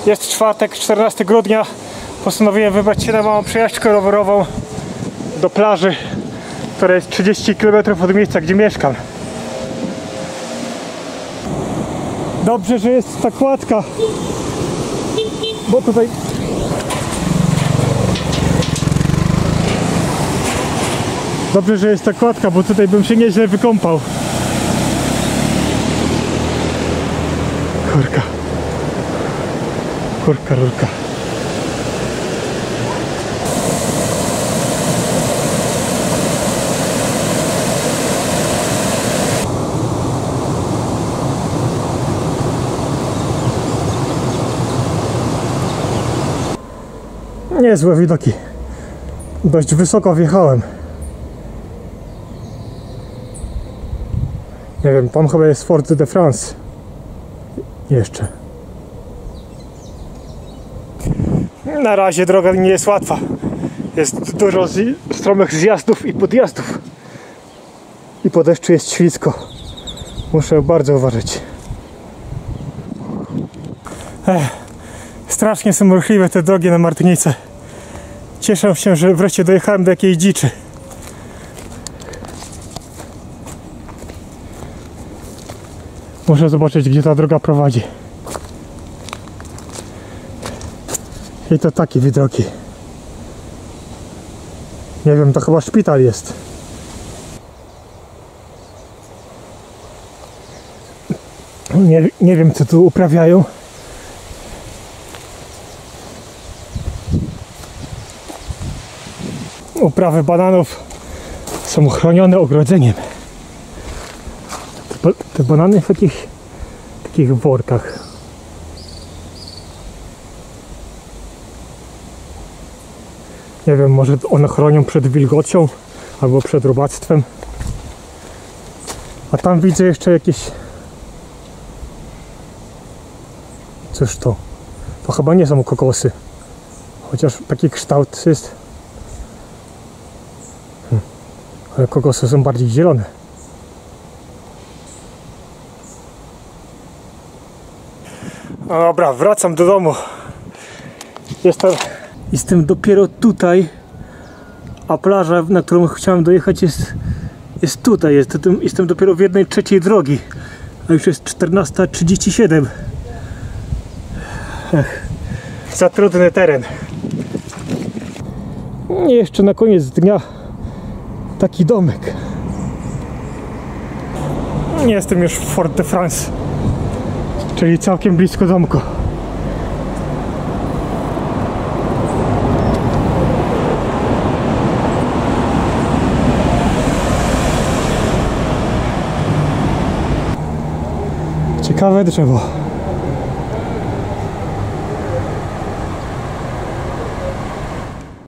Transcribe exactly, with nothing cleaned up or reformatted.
Jest czwartek, czternastego grudnia. Postanowiłem wybrać się na małą przejażdżkę rowerową do plaży, która jest trzydzieści kilometrów od miejsca, gdzie mieszkam. Dobrze, że jest ta kładka, bo tutaj Dobrze, że jest ta kładka, bo tutaj bym się nieźle wykąpał. Kurka. Kurka, rurka. Niezłe widoki. Dość wysoko wjechałem. Nie wiem, tam chyba jest Fort de France. Jeszcze. Na razie droga nie jest łatwa. Jest dużo z stromych zjazdów i podjazdów. I po deszczu jest ślisko. Muszę bardzo uważać. Ech, strasznie są ruchliwe te drogi na Martynice. Cieszę się, że wreszcie dojechałem do jakiejś dziczy. Muszę zobaczyć, gdzie ta droga prowadzi. I to takie widoki. Nie wiem, to chyba szpital jest. Nie, nie wiem, co tu uprawiają. Uprawy bananów są chronione ogrodzeniem. Te, te banany w takich, takich workach. Nie wiem, może one chronią przed wilgocią albo przed robactwem. A tam widzę jeszcze jakieś... Cóż to? To chyba nie są kokosy. Chociaż taki kształt jest. Hmm. Ale kokosy są bardziej zielone. No dobra, wracam do domu. Jestem, jestem dopiero tutaj, a plaża, na którą chciałem dojechać, jest, jest tutaj. Jestem, jestem dopiero w jednej trzeciej drogi, a już jest czternasta trzydzieści siedem. Ech, za trudny teren. I jeszcze na koniec dnia taki domek. Jestem już w Fort de France, czyli całkiem blisko domku. Ciekawe drzewo.